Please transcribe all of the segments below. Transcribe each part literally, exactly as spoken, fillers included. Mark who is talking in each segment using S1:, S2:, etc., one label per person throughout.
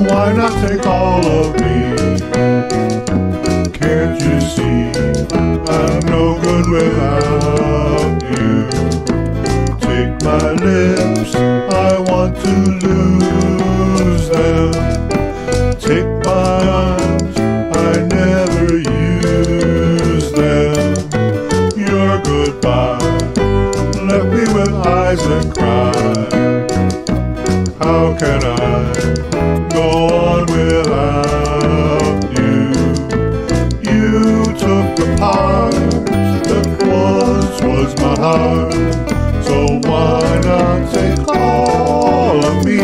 S1: Why not take all of me? Can't you see I'm no good without you? Take my lips, I want to lose them. Take my arms, I never use them. Your goodbye left me with eyes that cry. How can I go on without you? You took the part that was, was my heart. So why not take all of me?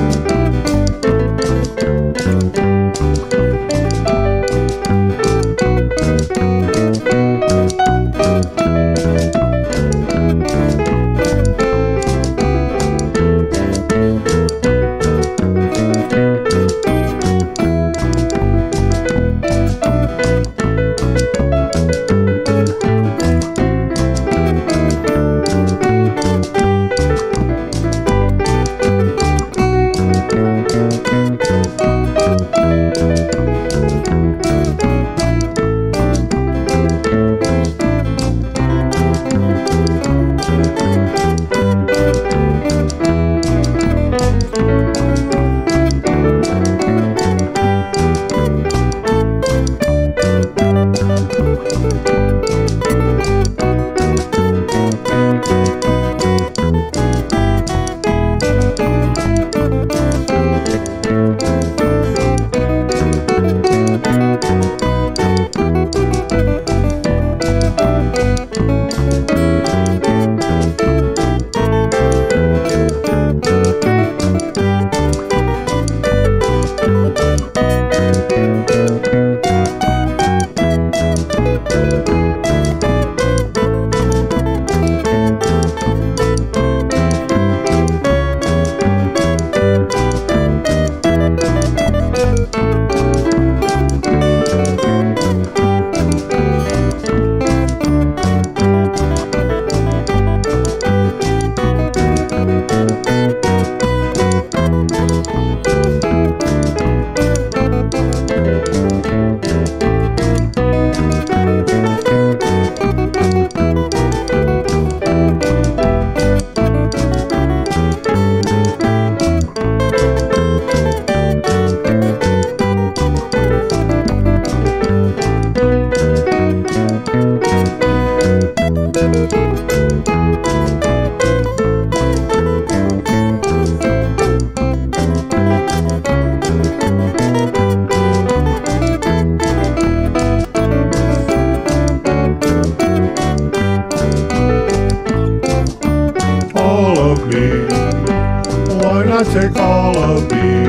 S2: Why not take all of me?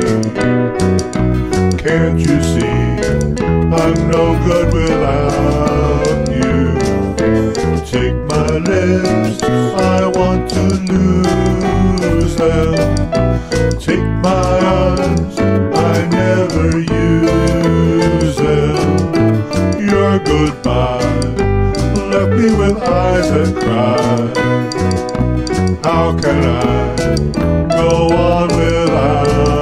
S2: Can't you see I'm no good without you? Take my lips, I want to lose them. Take my arms, I never use them. Your goodbye left me with eyes that cry. How can I go on without